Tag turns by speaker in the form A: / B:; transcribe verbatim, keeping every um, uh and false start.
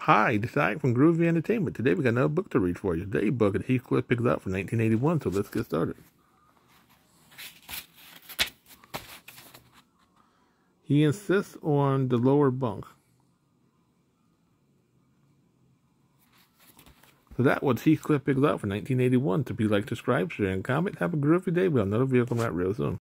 A: Hi, this is Ike from Groovy Entertainment. Today we got another book to read for you. Today's book is Heathcliff Picks Up from nineteen eighty-one, so let's get started. He insists on the lower bunk. So that was Heathcliff Picks Up from nineteen eighty-one. To be like, subscribe, share, and comment. Have a groovy day. We'll have another vehicle map real soon.